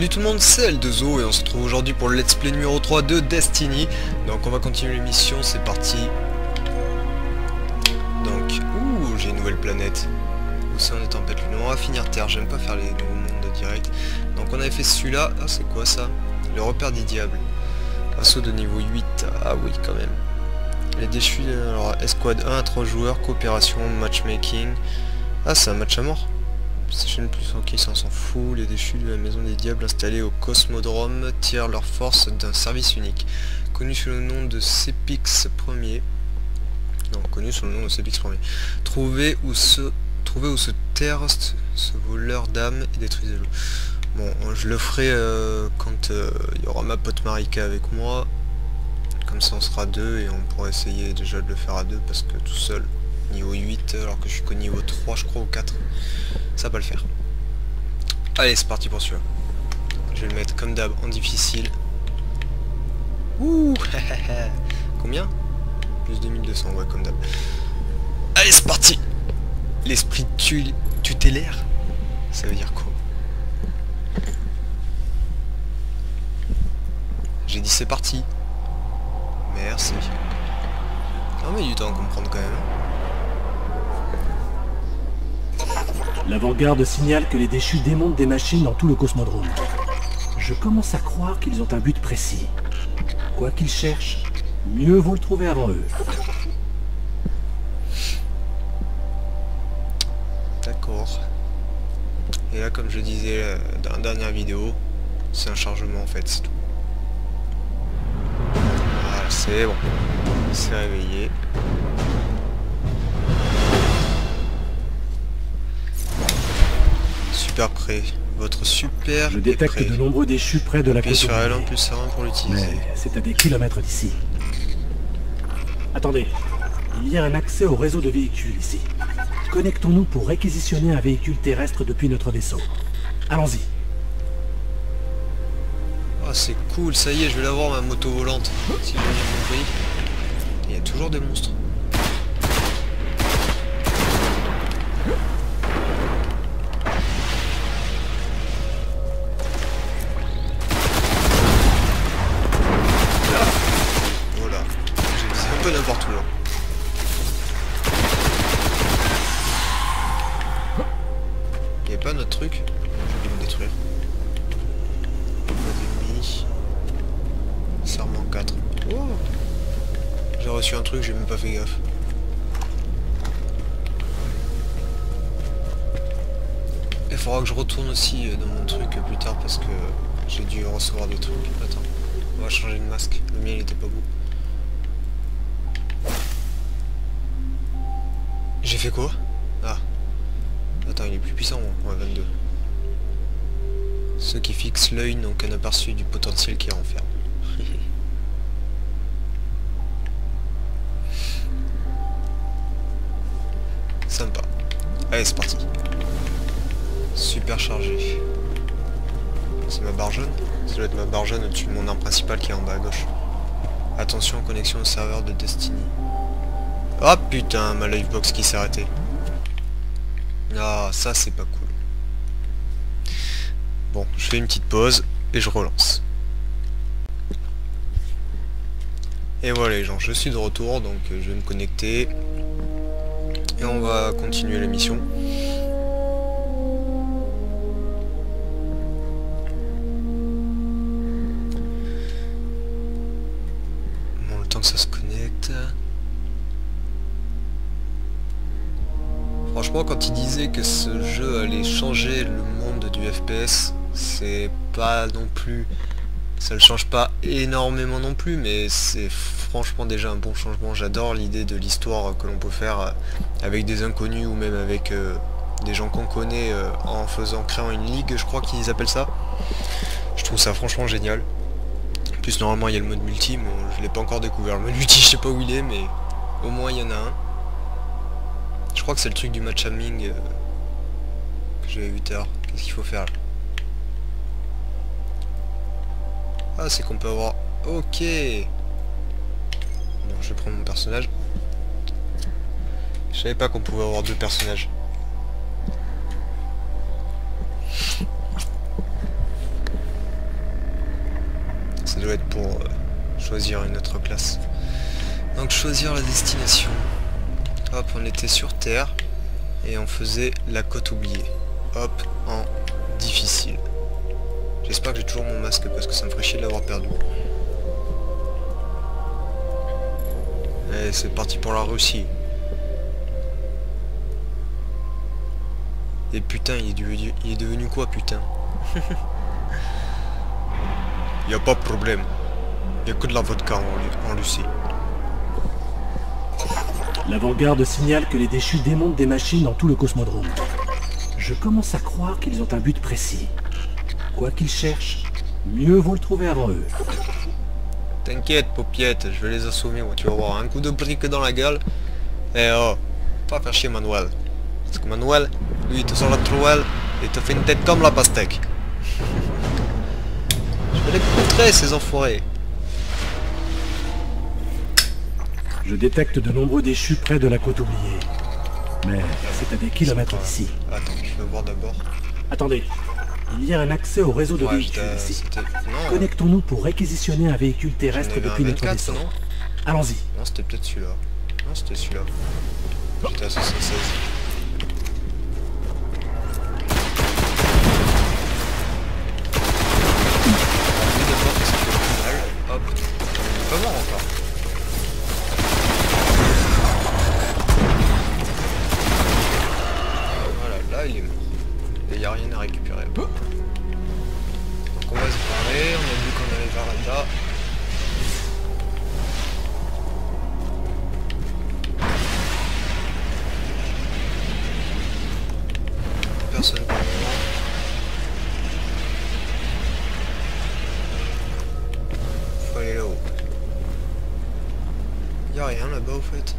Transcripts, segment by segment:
Salut tout le monde, c'est L2O et on se retrouve aujourd'hui pour le let's play numéro 3 de Destiny. Donc on va continuer l'émission, c'est parti. Donc, j'ai une nouvelle planète. Où c'est, on est en tempête lunaire. On va finir Terre, j'aime pas faire les nouveaux mondes direct. Donc on avait fait celui-là, ah c'est quoi ça? Le repère des diables. Assaut de niveau 8, ah oui quand même. Les déchus, alors escouade 1 à 3 joueurs, coopération, matchmaking. Ah c'est un match à mort. Station plus ok, ça on s'en fout. Les déchus de la maison des diables installés au Cosmodrome tirent leur force d'un service unique. Connu sous le nom de Cepix 1er. Non, connu sous le nom de Cepix 1er. Trouvez où se terre ce voleur d'âme et détruisez-le. Bon, je le ferai quand il y aura ma pote Marika avec moi. Comme ça on sera deux et on pourra essayer déjà de le faire à deux parce que tout seul, niveau 8 alors que je suis qu'au niveau 3 je crois ou 4. Ça va pas le faire. Allez, c'est parti pour celui-là. Je vais le mettre comme d'hab en difficile. Ouh. Combien? Plus 2200, ouais, comme d'hab. Allez, c'est parti. L'esprit tutélaire, ça veut dire quoi? J'ai dit c'est parti. Merci. On met du temps à comprendre quand même. L'avant-garde signale que les déchus démontent des machines dans tout le cosmodrome. Je commence à croire qu'ils ont un but précis. Quoi qu'ils cherchent, mieux vaut le trouver avant eux. D'accord. Et là, comme je disais dans la dernière vidéo, c'est un chargement en fait, c'est tout. Voilà, c'est bon. Il s'est réveillé. Super prêt. Votre super. Je détecte de nombreux déchus près de la côte. Sur L1 plus R1 pour l'utiliser. Mais c'est à des kilomètres d'ici. Attendez, il y a un accès au réseau de véhicules ici. Connectons-nous pour réquisitionner un véhicule terrestre depuis notre vaisseau. Allons-y. Ah c'est cool, ça y est, je vais l'avoir ma moto volante. Si j'ai bien compris. Il y a toujours des monstres. N'importe où là. Il n'y avait pas notre truc. Je vais me détruire. Pas d'ennemis. Serment 4. Oh, j'ai reçu un truc, j'ai même pas fait gaffe. Il faudra que je retourne aussi dans mon truc plus tard parce que j'ai dû recevoir des trucs. Attends, on va changer de masque. Le mien il était pas beau. J'ai fait quoi? Ah. Attends, il est plus puissant, ouais, 22. Ceux qui fixent l'œil n'ont qu'un aperçu du potentiel qui renferme. Sympa. Allez, c'est parti. Super chargé. C'est ma barre jaune? Ça doit être ma barre jaune au-dessus de mon arme principale qui est en bas à gauche. Attention, connexion au serveur de Destiny. Ah putain, ma livebox qui s'est arrêtée. Ah, ça c'est pas cool. Bon, je fais une petite pause et je relance. Et voilà les gens, je suis de retour, donc je vais me connecter. Et on va continuer la mission. Bon, le temps que ça se connecte. Franchement, quand il disait que ce jeu allait changer le monde du FPS, c'est pas non plus... Ça le change pas énormément non plus, mais c'est franchement déjà un bon changement. J'adore l'idée de l'histoire que l'on peut faire avec des inconnus ou même avec des gens qu'on connaît en créant une ligue, je crois qu'ils appellent ça. Je trouve ça franchement génial. En plus, normalement, il y a le mode multi, mais je l'ai pas encore découvert. Le mode multi, je sais pas où il est, mais au moins, il y en a un. Je crois que c'est le truc du matchmaking que j'avais vu tout à l'heure. Qu'est-ce qu'il faut faire là? Ah, c'est qu'on peut avoir... Ok. Bon, je vais prendre mon personnage. Je savais pas qu'on pouvait avoir deux personnages. Ça doit être pour choisir une autre classe. Donc choisir la destination. Hop, on était sur Terre. Et on faisait la côte oubliée. Hop, en difficile. J'espère que j'ai toujours mon masque parce que ça me ferait chier de l'avoir perdu. Et c'est parti pour la Russie. Et putain, il est devenu quoi, putain? Y a pas de problème. Y a que de la vodka en Russie. L'avant-garde signale que les déchus démontent des machines dans tout le cosmodrome. Je commence à croire qu'ils ont un but précis. Quoi qu'ils cherchent, mieux vaut le trouver avant eux. T'inquiète, paupiette, je vais les assommer, moi, tu vas voir. Un coup de brique dans la gueule. Et oh, pas faire chier Manuel. Parce que Manuel, lui, il te sort la trouelle et te fait une tête comme la pastèque. Je vais les contrer, ces enfoirés. Je détecte de nombreux déchus près de la côte oubliée. Mais c'est à des kilomètres d'ici. Attends, je veux voir d'abord. Attendez, il y a un accès au réseau de véhicules ici. Non, Connectons-nous pour réquisitionner un véhicule terrestre depuis notre 24, vaisseau. non? Allons-y. Non, c'était peut-être celui-là. Non, c'était celui-là. J'étais à 76. Hop, on est pas mort encore. Voilà, là il est mort. Et il n'y a rien à récupérer. Donc on va se barrer, on a vu qu'on allait vers là. Personne pour le moment. Faut aller là-haut. Y'a rien là-bas au fait.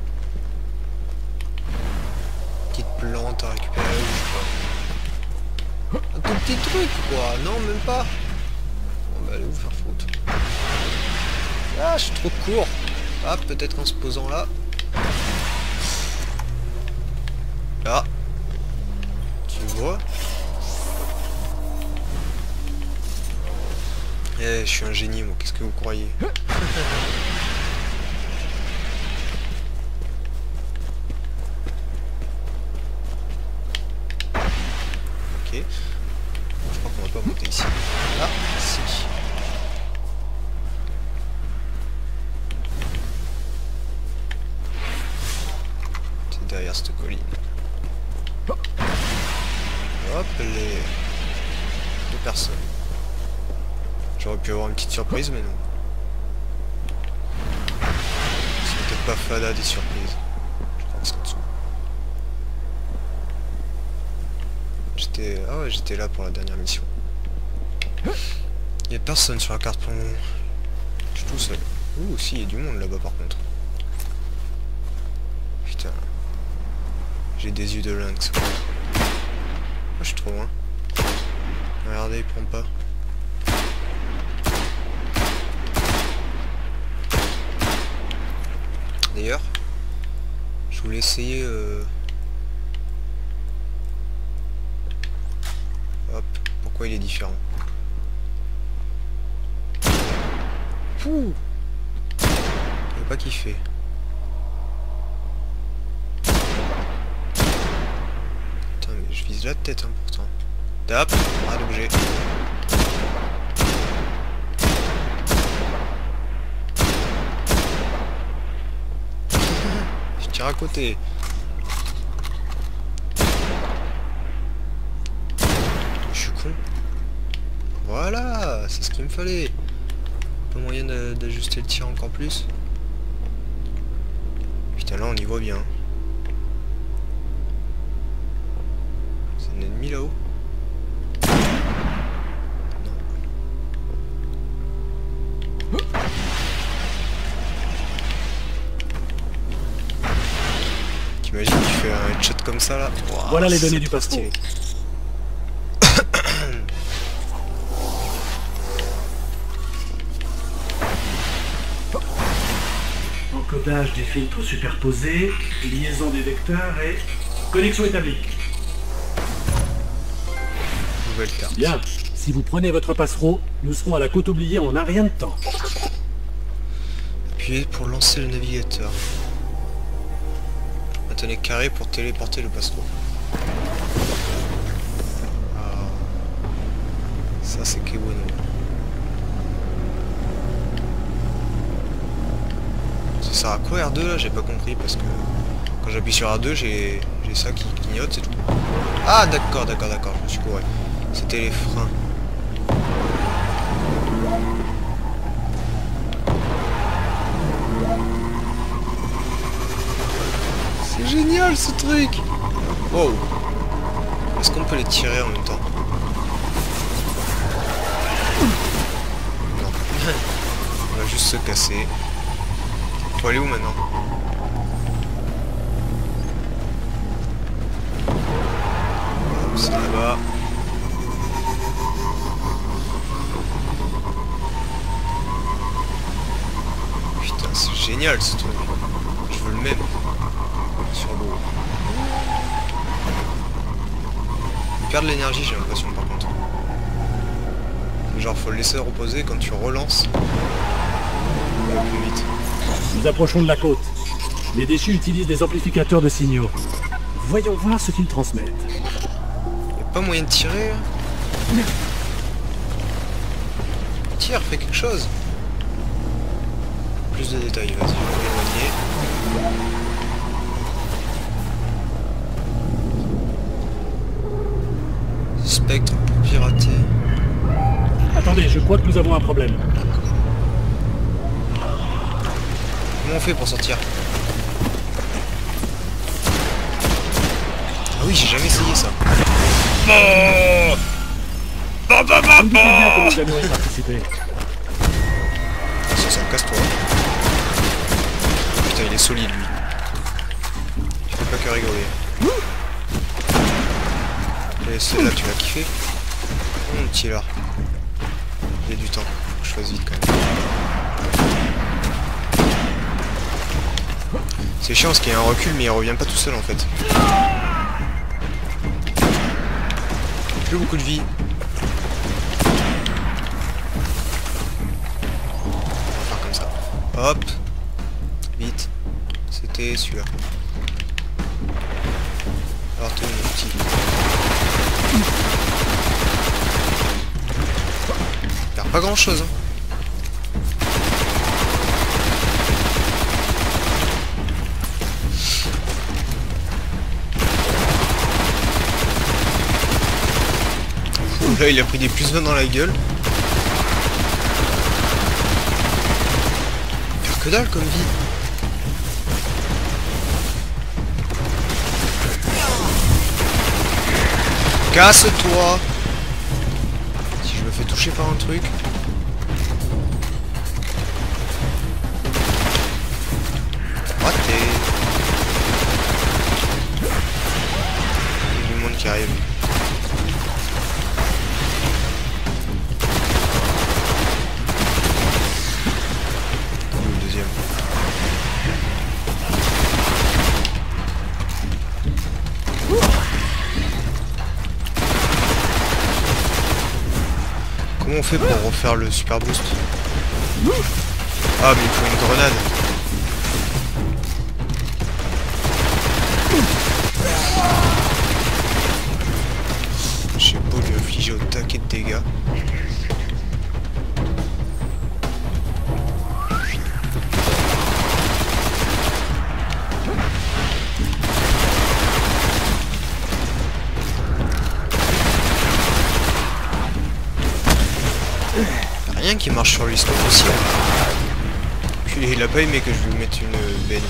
Petite plante à récupérer ou je sais pas. Un tout petit truc quoi, non même pas. On va aller vous faire foutre. Ah je suis trop court. Ah peut-être qu'en se posant là. Là. Tu vois. Eh je suis un génie moi, qu'est-ce que vous croyez? Ok. Je crois qu'on va pas monter ici. Ah, si. C'est derrière cette colline. Hop, les deux personnes. J'aurais pu avoir une petite surprise, mais non. C'est peut-être pas fada des surprises. Je crois que c'est en dessous. Ah ouais, j'étais là pour la dernière mission. Il y a personne sur la carte pour le moment. Je suis tout seul. Ouh, si, il y a du monde là-bas par contre. Putain. J'ai des yeux de lynx. Oh, je suis trop loin. Regardez, il prend pas. D'ailleurs, je voulais essayer... Hop, pourquoi il est différent? Pouh! J'ai pas kiffé. Putain, mais je vise la tête, hein, pourtant. Tap, à l'objet. Je tire à côté. Je suis con. Voilà, c'est ce qu'il me fallait. Pas moyen d'ajuster le tir encore plus. Putain, là on y voit bien. C'est un ennemi là-haut. T'imagines, tu fais un headshot comme ça là. Wow, voilà les données du passeport. Encodage des filtres superposés, liaison des vecteurs et connexion établie. Nouvelle carte. Bien, Si vous prenez votre passereau, nous serons à la côte oubliée en un rien de temps. Appuyez pour lancer le navigateur. Maintenez carré pour téléporter le passereau. Ah. Ça c'est Kewono. Ça sert à quoi R2 là? J'ai pas compris parce que quand j'appuie sur R2 j'ai ça qui clignote, c'est tout. Ah d'accord, je me suis couru. C'était les freins. C'est génial ce truc. Wow. Est-ce qu'on peut les tirer en même temps? Non. On va juste se casser. Faut aller où maintenant? C'est là-bas. Putain, c'est génial ce truc. Je veux le même. Sur l'eau. Il perd de l'énergie, j'ai l'impression, par contre. Genre, faut le laisser reposer quand tu relances. Il va plus vite. Nous approchons de la côte. Les déchus utilisent des amplificateurs de signaux. Voyons voir ce qu'ils transmettent. Pas moyen de tirer là? Tire, fais quelque chose. Plus de détails, vas-y, je vais m'éloigner. Spectre pour pirater. Attendez, je crois que nous avons un problème. Comment on fait pour sortir? Ah oui, j'ai jamais essayé ça. Ça casse-toi. Putain, il est solide lui. Tu fais pas que rigoler. Et celle-là, tu l'as kiffé? Mon petit là. Il y a du temps. Faut que je fasse vite quand même. C'est chiant parce qu'il y a un recul, mais il revient pas tout seul en fait. Plus beaucoup de vie. On va faire comme ça. Hop. Vite. C'était celui-là. Alors t'es où mon petit? Il perd pas grand chose hein. Là il a pris des plus 20 dans la gueule. Il perd que dalle comme vie. Casse-toi. Si je me fais toucher par un truc. Raté. Il y a du monde qui arrive. Comment on fait pour refaire le super boost? Ah mais il faut une grenade. J'ai beau lui infliger au taquet de dégâts. Rien qui marche sur lui, c'est pas possible. Puis il a pas aimé que je lui mette une baigne.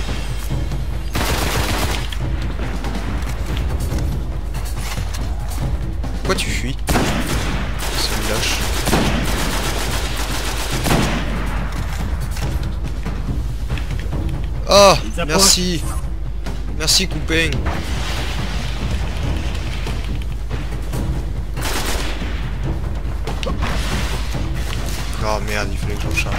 Pourquoi tu fuis? C'est une lâche. Oh, merci. Merci copain. Oh merde, il fallait que je recharge.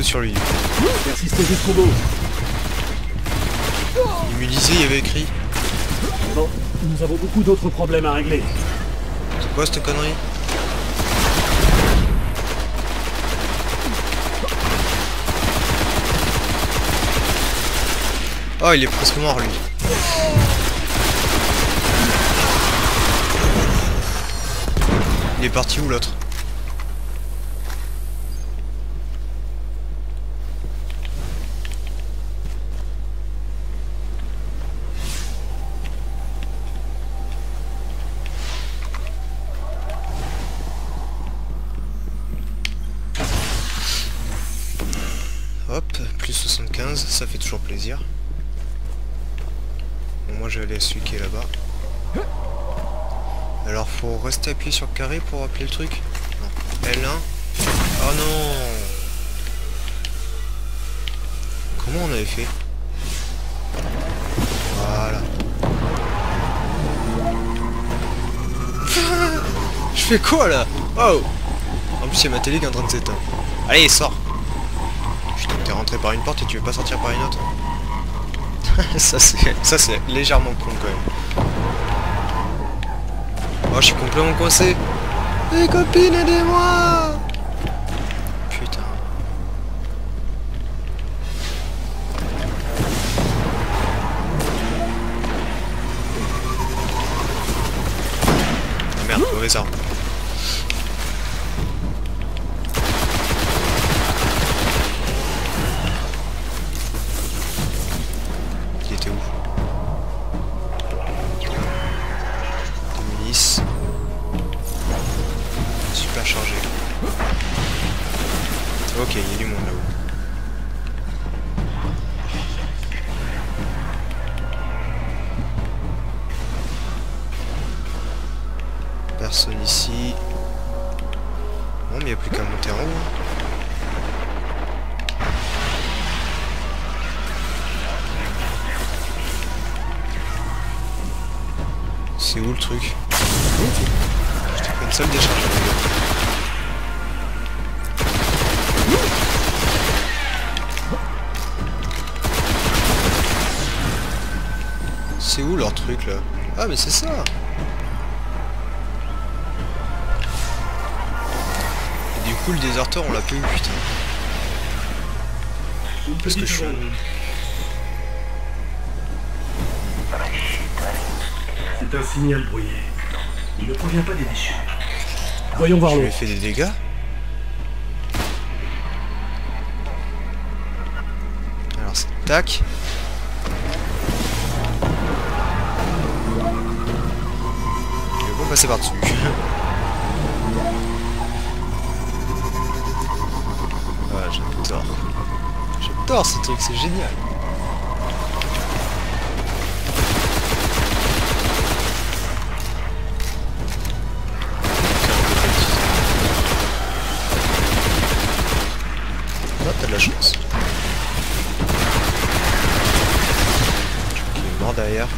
sur lui. Persistez jusqu'au bout. Immunisé, il y avait écrit. Bon, nous avons beaucoup d'autres problèmes à régler. C'est quoi cette connerie? Oh, il est presque mort, lui. Il est parti où, l'autre? Hop, plus 75, ça fait toujours plaisir. Bon, moi je vais aller à celui qui est là-bas. Alors faut rester appuyé sur carré pour appeler le truc. Non. L1. Oh non. Comment on avait fait? Voilà. Je fais quoi là? Oh. En plus il y a ma télé qui est en train de s'éteindre. Allez, sors. Putain, t'es rentré par une porte et tu veux pas sortir par une autre. Ça c'est légèrement con quand même. Oh, je suis complètement coincé. Les copines, aidez-moi. Putain. Ah merde, mauvaise arme. Il était où? Milice. Super chargé. Ok, il y a du monde là-haut. Personne ici. Bon, mais il n'y a plus qu'à monter en haut. C'est où le truc? Je t'ai pris une seule décharge. C'est où leur truc là? Ah mais c'est ça. Et du coup le déserteur on l'a plus eu, putain. Parce que je suis... C'est un signal brouillé. Il ne provient pas des déchets. Voyons voir Je lui l'eau. ai fait des dégâts. Alors c'est tac. Je vais pas passer par-dessus. Ah, j'adore. J'adore ce truc, c'est génial. Ah, t'as de la chance. Il est mort derrière.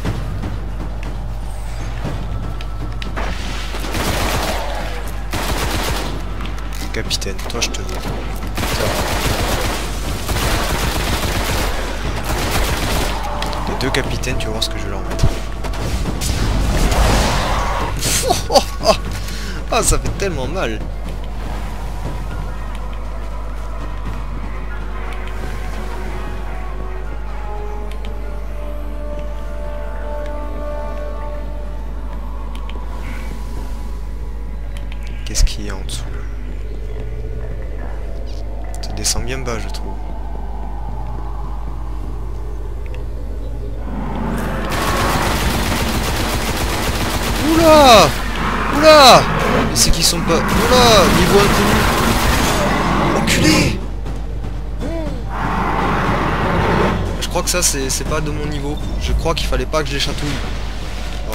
Capitaine, toi je te veux. Les deux capitaines, tu vas voir ce que je vais leur mettre. Ah, ça fait tellement mal. Qu'est-ce qu'il y a en dessous? Ça descend bien bas, je trouve. Oula! Oula! Mais c'est qu'ils sont pas... Oula! Niveau inconnu! Enculé! Je crois que ça, c'est pas de mon niveau. Je crois qu'il fallait pas que je les chatouille. Oh,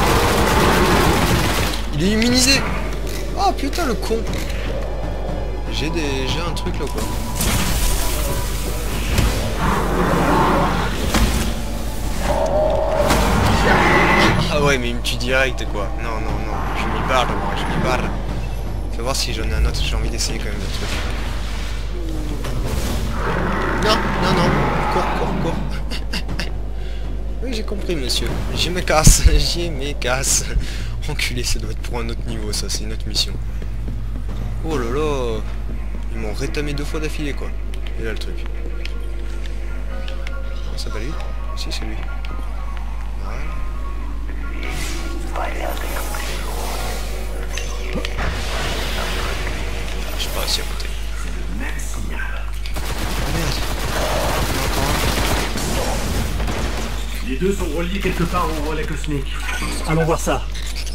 putain. Il est immunisé! Oh putain, le con! J'ai un truc là, quoi. Ah ouais, mais il me tue direct, quoi. Non, non, non. Je m'y barre, moi, je m'y barre. Fais voir si j'en ai un autre. J'ai envie d'essayer quand même le truc. Non, non, non. Cours, cours, cours. Oui, j'ai compris, monsieur. Je me casse. Je me casse. Enculé, ça doit être pour un autre niveau, ça. C'est une autre mission. Oh là là. Ils m'ont rétamé 2 fois d'affilée, quoi. Et là, le truc. Non, c'est pas lui. Si, c'est lui. Voilà. Je suis pas assis à côté. Même signal. Oh merde. Les deux sont reliés quelque part au relais cosmique. Allons voir ça.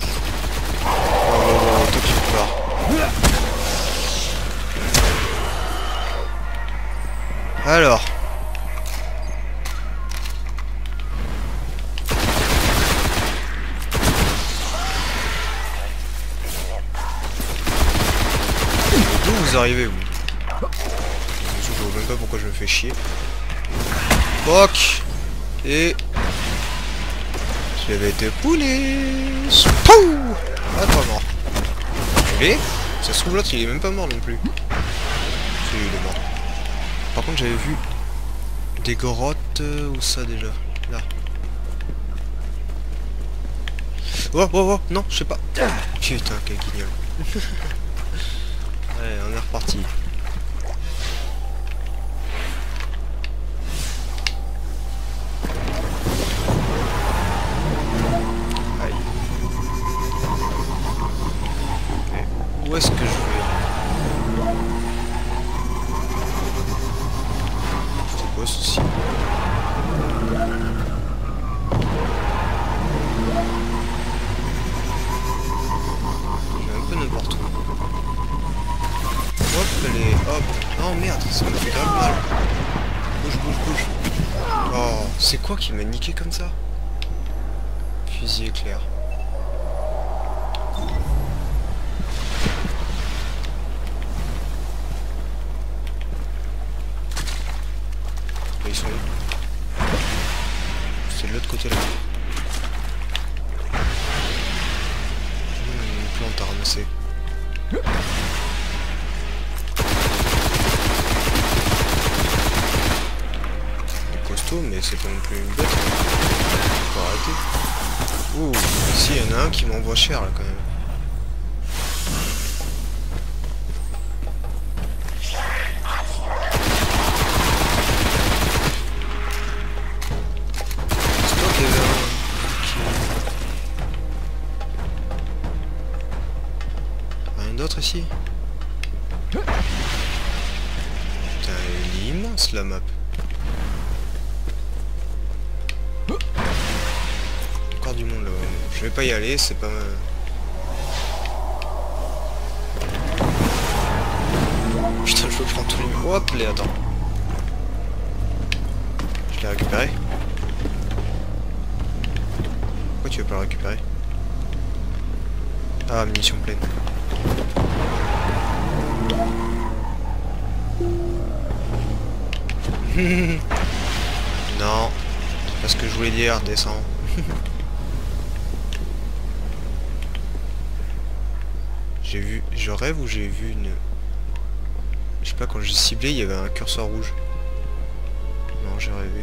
Oh, toi tu pars. Alors. D'où vous arrivez, vous? Je vois même pas pourquoi je me fais chier. Poc. Et... je vais te poulet. Spouh. Ah, pas mort. Et ça se trouve l'autre il est même pas mort non plus. Si, il est mort. Par contre j'avais vu des grottes où ça déjà. Là. Oh oh oh non je sais pas. Putain quel guignol. Allez on est reparti. Où est-ce que je vais? C'est quoi ceci? Je vais un peu n'importe où. Hop, allez, hop. Oh merde, ça me fait grave mal. Bouge, bouge, bouge. Oh, c'est quoi qui m'a niqué comme ça? Fusil éclair. Ils sont où? C'est de l'autre côté là. Une plante à ramasser. Il est costaud mais c'est pas non plus une bête. Faut arrêter. Ouh, ici il y en a un qui m'envoie cher là quand même. D'autres ici. Putain, elle est immense la map. Encore du monde là. Je vais pas y aller, c'est pas... Putain, je prends tout les... Hop, les attends. Je l'ai récupéré. Pourquoi tu veux pas le récupérer? Ah, munitions pleines. Non, c'est pas ce que je voulais dire, descends. J'ai vu, je rêve ou j'ai vu une... Je sais pas, quand j'ai ciblé, il y avait un curseur rouge. Non, j'ai rêvé.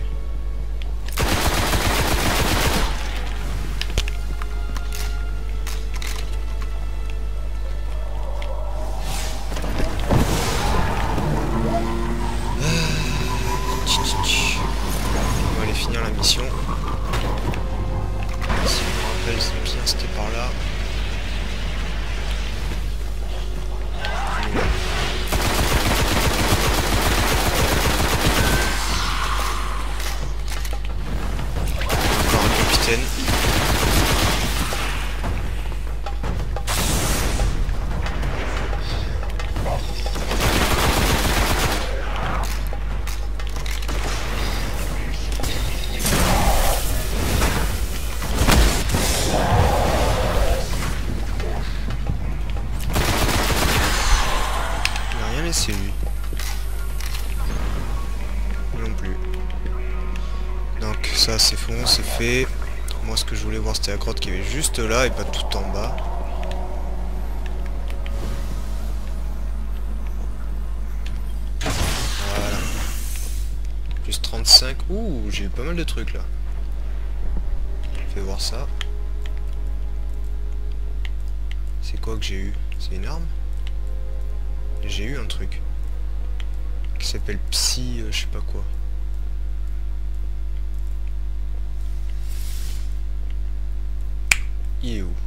On va aller finir la mission. Si je me rappelle bien, c'était par là. Encore un capitaine. C'est lui. Non plus. Donc ça c'est bon, c'est fait. Moi ce que je voulais voir c'était la grotte qui est juste là et pas tout en bas. Voilà. Plus 35. Ouh, j'ai eu pas mal de trucs là. Fais voir ça. C'est quoi que j'ai eu? C'est une arme? J'ai eu un truc. Qui s'appelle Psy, je sais pas quoi. Il est où?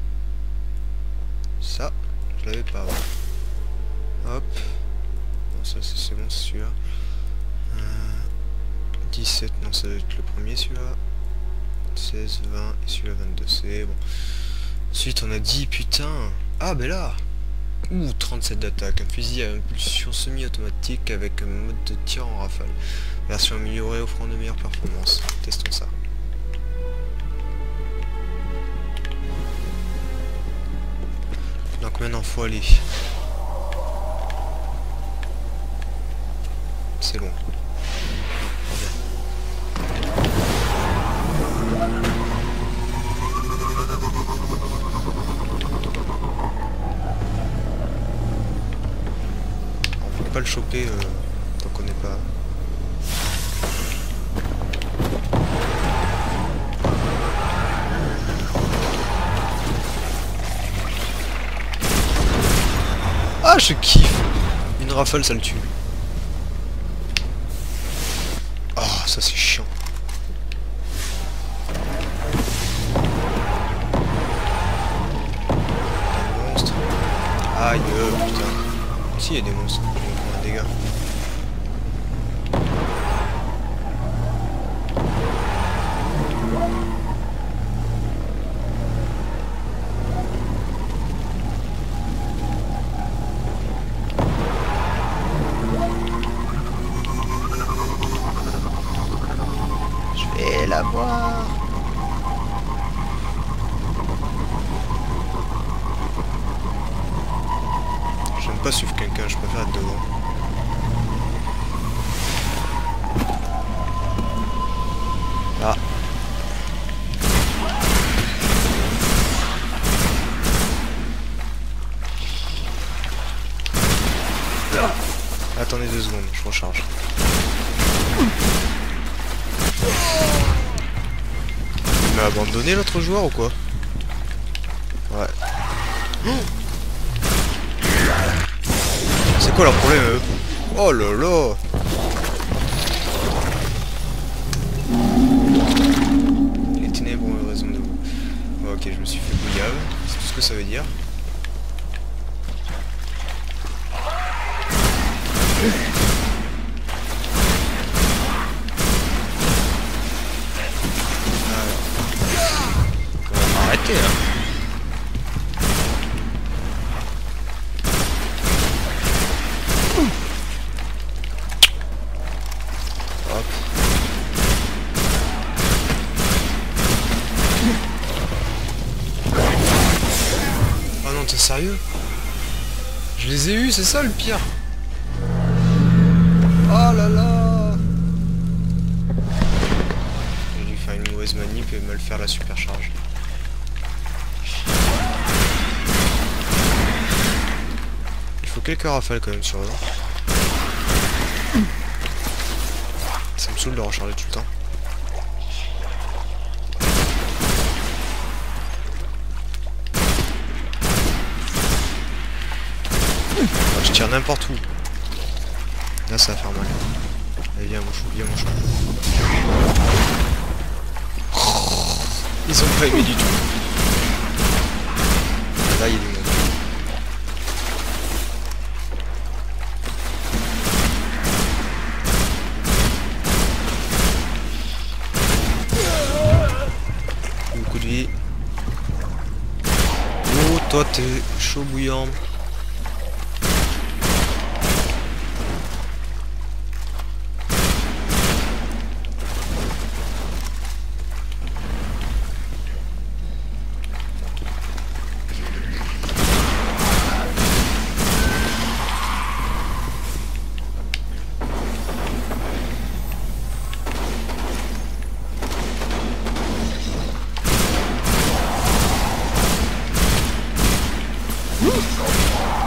Ça, je l'avais pas avant. Hop. Bon, ça c'est bon, c'est celui-là. 17, non, ça doit être le premier celui-là. 16, 20 et celui-là 22, c'est bon. Ensuite on a 10, putain. Ah ben là. Ouh, 37 d'attaque. Un fusil à impulsion semi-automatique avec un mode de tir en rafale. Version améliorée offrant de meilleures performances. Testons ça. Donc maintenant faut aller. C'est long. On peut pas le choper tant qu'on n'est pas. Ah, je kiffe. Une rafale, ça le tue. Oh, ça c'est chiant. Un monstre. Aïe, putain. Si, il y a des monstres. Ils vont prendre un dégât. La voir. J'aime pas suivre quelqu'un, je préfère être devant. Ah. Attendez 2 secondes, je recharge. Il m'a abandonné l'autre joueur ou quoi? Ouais. C'est quoi leur problème eux? Oh là là. Les ténèbres ont eu raison de vous. Oh, ok, je me suis fait bouillave. C'est tout ce que ça veut dire. Arrêtez là. Hop. Oh non, t'es sérieux? Je les ai eus, c'est ça le pire. Oh là là. J'ai dû faire une mauvaise manip et mal faire la supercharge. Il faut quelques rafales quand même sur eux. Ça me saoule de recharger tout le temps. Ah, je tire n'importe où. Là ça va faire mal. Allez viens mon chou, viens mon chou. Ils ont pas aimé du tout. Là il y a du monde. Beaucoup de vie. Oh toi t'es chaud bouillant.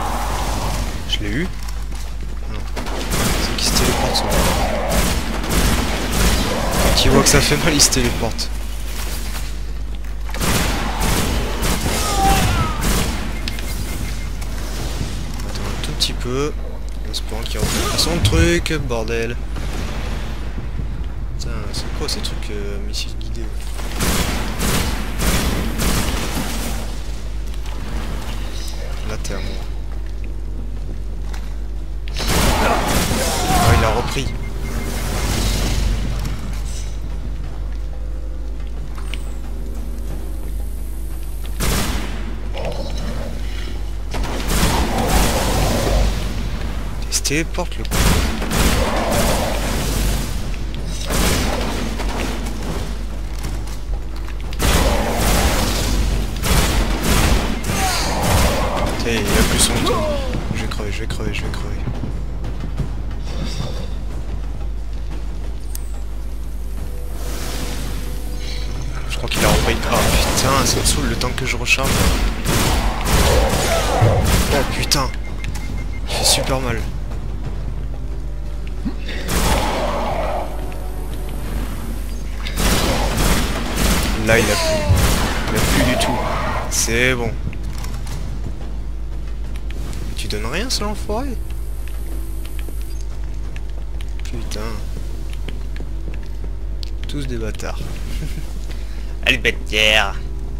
Je l'ai eu? Non. C'est qui se téléporte ça? ça fait mal, il se téléporte. Attends un tout petit peu. En espérant qu'il reprenne son truc, bordel. Putain, c'est quoi ces trucs missiles guidés? Là t'es à moi. Ah, il a repris. Il se téléporte le coup. Il a plus son temps. Je vais crever, je vais crever, je vais crever. Je crois qu'il a repris. Ah putain, ça me saoule le temps que je recharge. Oh putain. Il fait super mal. Là il a plus. Il a plus du tout. C'est bon. Tu donnes rien, ce l'enfoiré. Putain. Tous des bâtards. Allez, bêtière.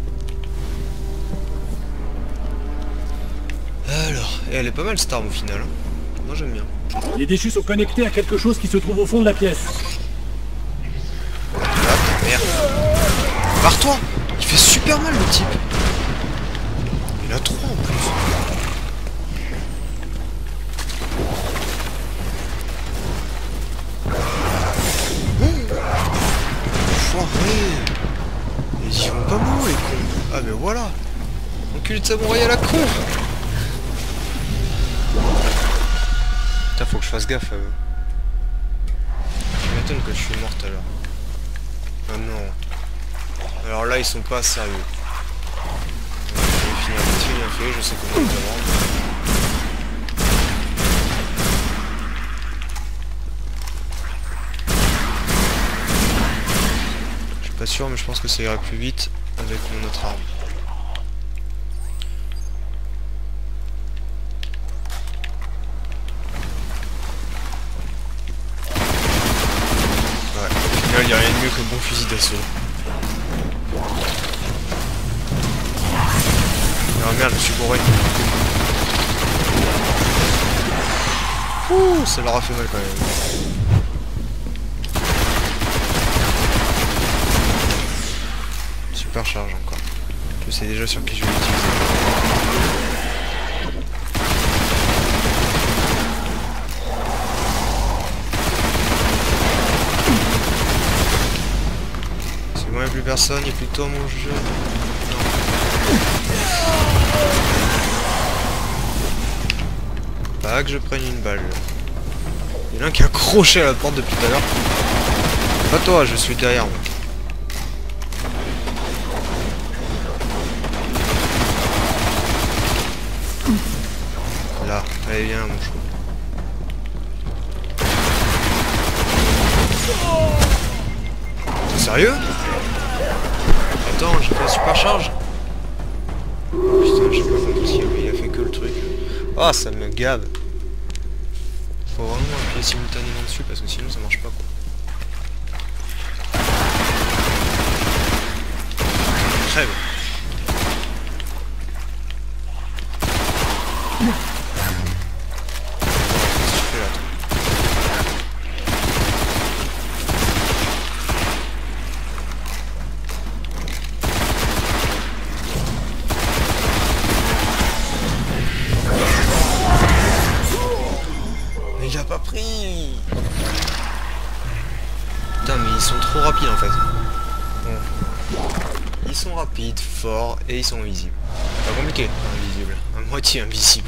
Alors, et elle est pas mal cette arme au final. Hein. Moi j'aime bien. Les déchus sont connectés à quelque chose qui se trouve au fond de la pièce. Ah, merde. Barre-toi. Il fait super mal le type. Il a 3 en plus. Ils vont pas beau les cons. Ah mais voilà. Enculé de samouraï à la con. Putain, faut que je fasse gaffe à eux. Je m'étonne que je suis mort tout à l'heure. Ah non. Alors là ils sont pas sérieux. Je vais finir vite fait, bien fait, je sais comment les avoir. Pas sûr, mais je pense que ça ira plus vite avec mon autre arme. Ouais, au final, il n'y a rien de mieux qu'un bon fusil d'assaut. Ah merde, je suis bourré. Ouh, ça leur a fait mal quand même. Super charge encore. Je sais déjà sur qui je vais l'utiliser. C'est bon, il n'y a plus personne, il n'y a plus de toi mon jeu. Non. Pas que je prenne une balle. Il y en a un qui a accroché à la porte depuis tout à l'heure. Pas toi, je suis derrière moi. Là, allez viens mon chou. T'es sérieux? Attends, j'ai fait la super charge. Putain, j'ai pas compris, il a fait que le truc. Ah, ça me gave. Faut vraiment appuyer simultanément dessus parce que sinon ça marche pas quoi. Crève. Qu'est-ce que tu fais là, toi? Mais il a pas pris. Putain, mais ils sont trop rapides en fait. Bon. Ils sont rapides, forts et ils sont invisibles. Pas compliqué, invisible. À moitié invisible.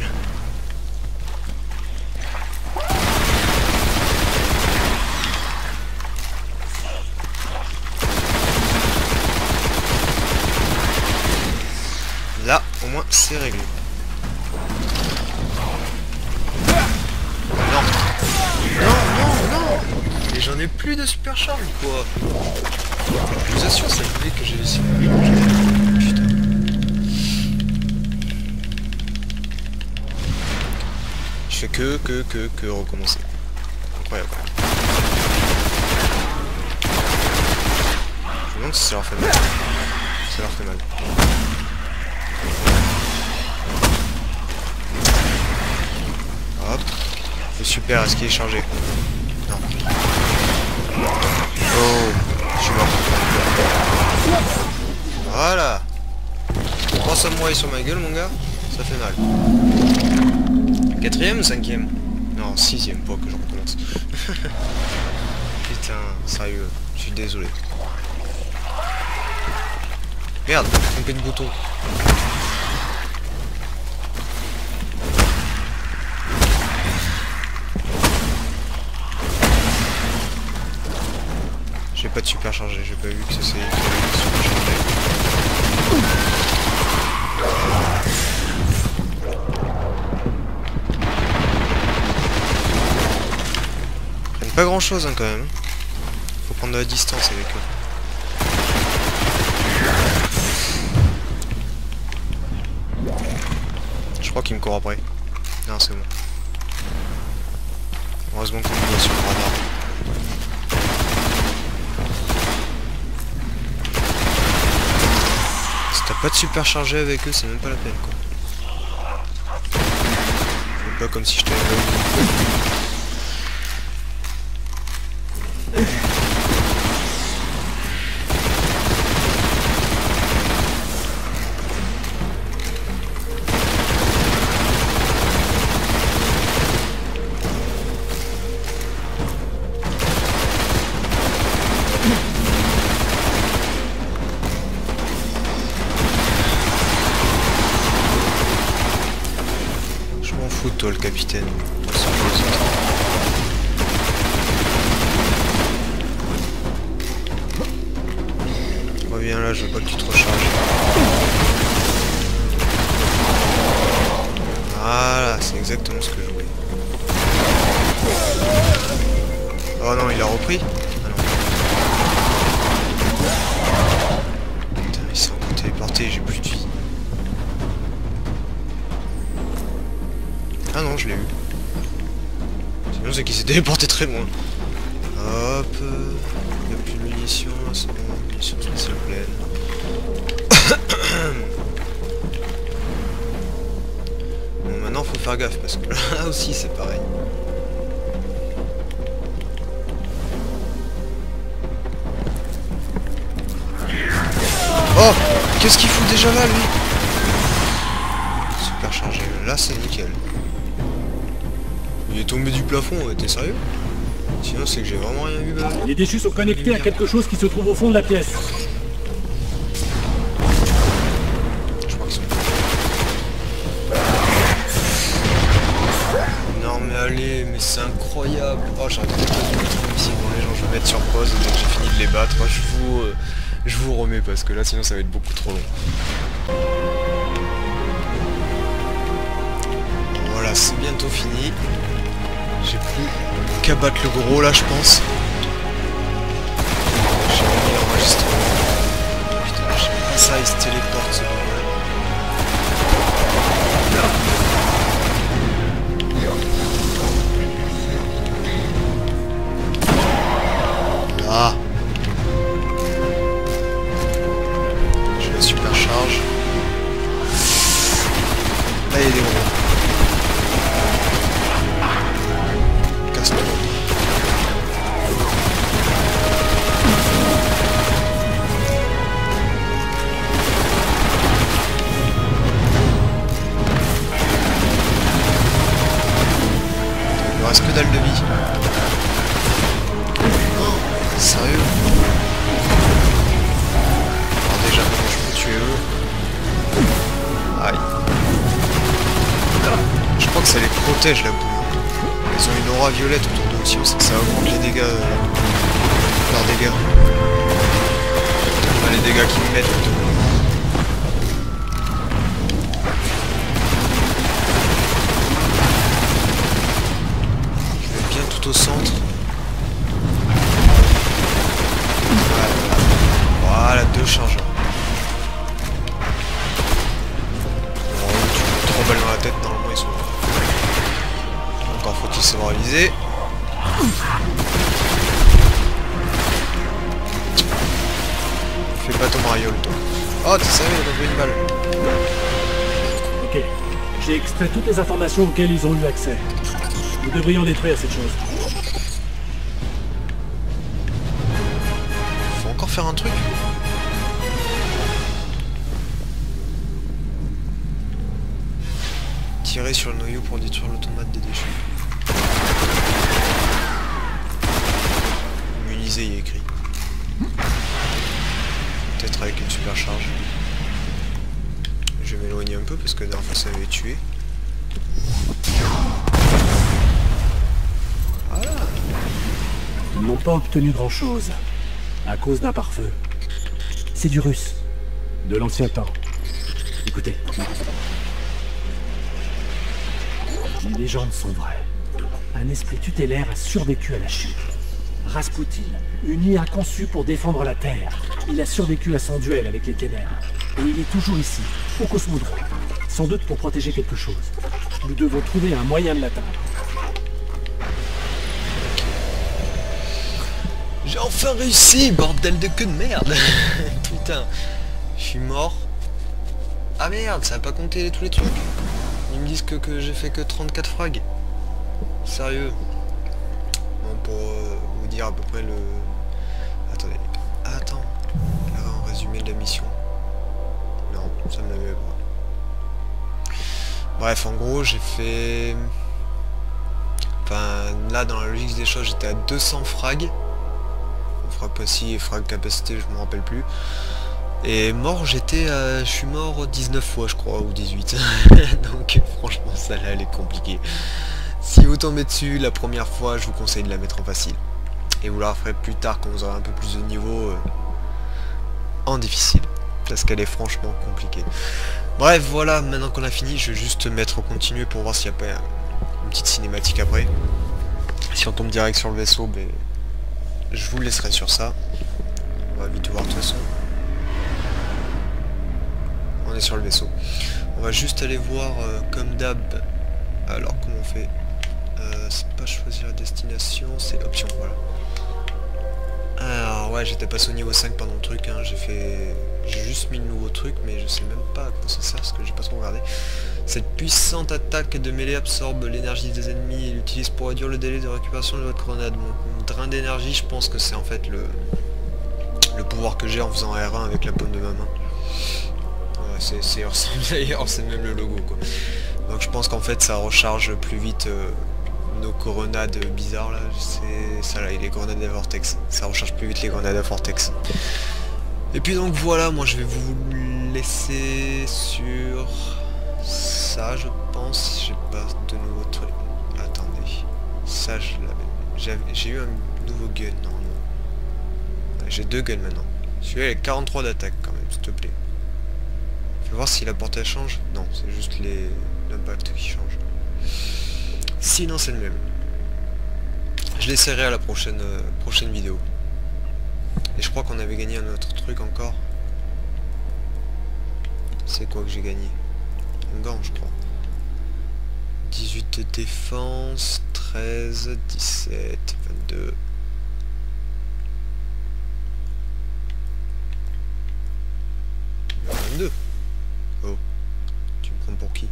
Là, au moins, c'est réglé. Non. Non, non, non. Les j'en ai plus de super charge ou quoi? Je vous assure, ça fait que j'ai laissé. Putain. Je fais que recommencer. Incroyable. Je me demande si ça leur fait mal. Ça leur fait mal. Hop. Le super, est-ce qu'il est chargé? Non. Oh, je suis mort. Voilà. Pense à moi et sur ma gueule, mon gars. Ça fait mal. 4ème ou 5ème? Non, 6ème, pas que je recommence. Putain, sérieux, je suis désolé. Merde, trompé de bouton. J'ai pas de super chargé, j'ai pas vu que c'est super chargé. Ils prennent pas grand chose hein, quand même. Faut prendre de la distance avec eux. Je crois qu'il me court après. Non, c'est bon. Heureusement qu'on me voit sur le radar. Si t'as pas de super chargé avec eux, c'est même pas la peine quoi. C'est pas comme si je t'avais pas vu. Toi le capitaine. Reviens là, je veux pas que tu te recharges. Voilà, c'est exactement ce que je voulais. Oh non, il a repris. Ah non. Putain, il s'est encore téléporté, j'ai plus de vie. Ah non, je l'ai eu. Sinon c'est qu'il s'est téléporté très loin. Hop, il n'y a plus de munitions, là c'est bon, munitions spéciales pleines. Bon maintenant faut faire gaffe parce que là aussi c'est pareil. Oh, qu'est-ce qu'il fout déjà là lui? Super chargé, là c'est nickel. Il est tombé du plafond, t'es sérieux? Sinon c'est que j'ai vraiment rien vu là. Les déchus sont connectés à quelque chose qui se trouve au fond de la pièce. Je crois qu'ils sont... Non mais allez, mais c'est incroyable. Oh j'arrête pas de mettre ici. Bon les gens je vais mettre sur pause dès que j'ai fini de les battre. Je vous remets parce que là sinon ça va être beaucoup trop long. Voilà, c'est bientôt fini. J'ai plus qu'à battre le gros là, je pense. J'ai remis l'enregistrement. Putain, j'aime pas ça, il se téléporte ce moment. Là. J'ai la super charge. Là, il y a des gros. Il me reste que dalle de vie. Oh, sérieux? Alors déjà, comment je peux tuer eux? Aïe. Je crois que ça les protège la boule. Ils ont une aura violette autour d'eux aussi, on sait que ça augmente les dégâts. Leurs dégâts. Enfin, les dégâts qu'ils me mettent plutôt. Je vais bien tout au centre. savoir réaliser. Fais pas ton mariole, toi. Oh, t'es sérieux, il a enlevé une balle. Ok. J'ai extrait toutes les informations auxquelles ils ont eu accès. Nous devrions détruire cette chose. Faut encore faire un truc. Tirer sur le noyau pour détruire l'automate des déchets. Immunisé, il y a écrit. Peut-être avec une supercharge. Je vais m'éloigner un peu parce que la dernière fois ça m'avait tué. Voilà. Ils n'ont pas obtenu grand-chose à cause d'un pare-feu. C'est du russe, de l'ancien temps. Écoutez. Les légendes sont vraies. Un esprit tutélaire a survécu à la chute. Rasputin, une IA conçue pour défendre la Terre. Il a survécu à son duel avec les ténèbres. Et il est toujours ici, au Cosmodrome. Sans doute pour protéger quelque chose. Nous devons trouver un moyen de l'atteindre. J'ai enfin réussi, bordel de queue de merde. Putain, je suis mort. Ah merde, ça a pas compté tous les trucs. Ils me disent que j'ai fait que 34 frags. Sérieux. Bon, pour vous dire à peu près le... Attendez. Attends. Là, en résumé de la mission. Non, ça me l'avait pas. Bref, en gros, j'ai fait... Enfin, là, dans la logique des choses, j'étais à 200 frags. Frag passif et frag capacité, je me rappelle plus. Et mort, je suis mort 19 fois, je crois, ou 18. Donc, franchement, ça là, elle est compliquée. Si vous tombez dessus la première fois, je vous conseille de la mettre en facile. Et vous la referez plus tard quand vous aurez un peu plus de niveau en difficile. Parce qu'elle est franchement compliquée. Bref, voilà, maintenant qu'on a fini, je vais juste mettre continuer pour voir s'il n'y a pas une petite cinématique après. Si on tombe direct sur le vaisseau, ben, je vous laisserai sur ça. On va vite voir de toute façon. On est sur le vaisseau. On va juste aller voir comme d'hab. Alors comment on fait? C'est pas choisir la destination, c'est option, voilà. Alors ouais, j'étais passé au niveau 5 pendant le truc, hein. J'ai juste mis le nouveau truc, mais je sais même pas à quoi ça sert parce que j'ai pas trop regardé. Cette puissante attaque de mêlée absorbe l'énergie des ennemis et l'utilise pour réduire le délai de récupération de votre grenade. Mon drain d'énergie, je pense que c'est en fait le pouvoir que j'ai en faisant R1 avec la paume de ma main. Ouais, d'ailleurs, c'est même le logo, quoi. Donc je pense qu'en fait ça recharge plus vite nos grenades bizarres là. C'est ça là, les grenades à vortex. Ça recharge plus vite les grenades à vortex. Et puis donc voilà, moi je vais vous laisser sur ça, je pense. J'ai pas de nouveaux trucs. Attendez. Ça je l'avais. J'ai eu un nouveau gun normalement. J'ai 2 guns maintenant. Celui-là il a 43 d'attaque quand même, s'il te plaît. Fais voir si la portée change. Non, c'est juste l'impact qui change. Sinon c'est le même. Je l'essaierai à la prochaine vidéo. Et je crois qu'on avait gagné un autre truc encore. C'est quoi que j'ai gagné? Un gant je crois. 18 de défense, 13, 17, 22. Oh, tu me prends pour qui?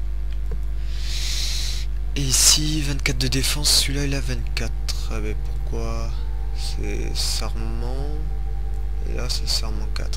Et ici, 24 de défense, celui-là il a 24. Ah mais pourquoi? C'est serment. Et là c'est serment 4.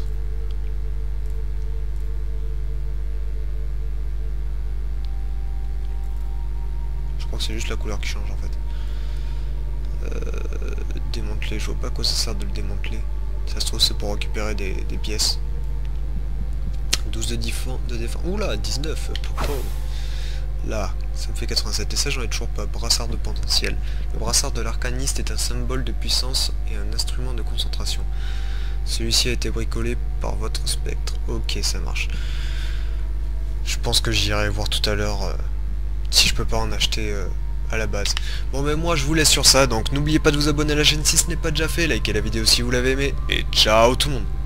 Je crois que c'est juste la couleur qui change en fait. Démanteler, je vois pas à quoi ça sert de le démanteler. Ça se trouve c'est pour récupérer des pièces. 12 de défense. Oula, 19. Oh. Là, ça me fait 87. Et ça, j'en ai toujours pas. Brassard de potentiel. Le brassard de l'arcaniste est un symbole de puissance et un instrument de concentration. Celui-ci a été bricolé par votre spectre. Ok, ça marche. Je pense que j'irai voir tout à l'heure si je peux pas en acheter à la base. Bon, mais moi, je vous laisse sur ça. Donc, n'oubliez pas de vous abonner à la chaîne si ce n'est pas déjà fait. Likez la vidéo si vous l'avez aimé. Et ciao tout le monde.